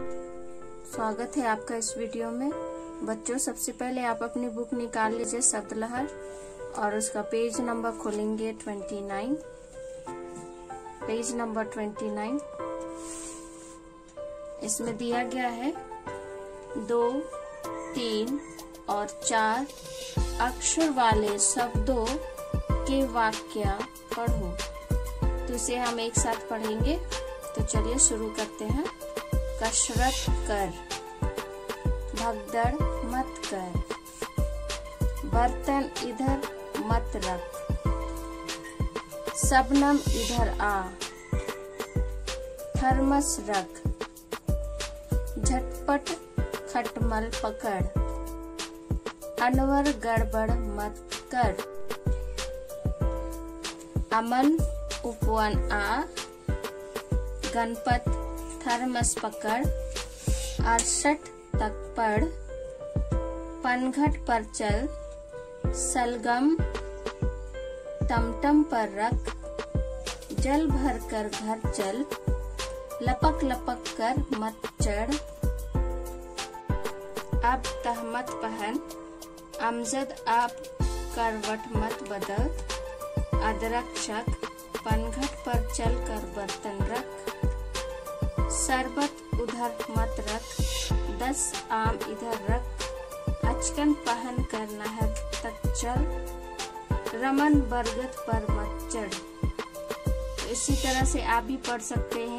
स्वागत है आपका इस वीडियो में। बच्चों, सबसे पहले आप अपनी बुक निकाल लीजिए शब्दलहर और उसका पेज नंबर खोलेंगे 29। Page number 29। इसमें दिया गया है 2, 3 और 4 अक्षर वाले शब्दों के वाक्य पढ़ो। तो इसे हम एक साथ पढ़ेंगे। तो चलिए शुरू करते हैं। कसरत कर, भगदड़ मत कर, बर्तन इधर मत रख, शबनम इधर आ, थर्मस रख, झटपट खटमल पकड़, अनवर गड़बड़ मत कर, अमन उपवन आ, गणपत थर्मस पकड़, 68 तक पढ़, पनघट पर चल, सलगम टमटम पर रख, जल भर कर घर चल, लपक लपक कर मत चढ़, अब तहमत पहन, अमजद आप करवट मत बदल, अदरक शक, पनघट पर चल कर बर्तन रख, शरबत उधर मत रख, 10 आम इधर रख, अचकन पहन कर नहर तक चल, रमन बरगद पर मत चढ़। तो इसी तरह से आप भी पढ़ सकते हैं।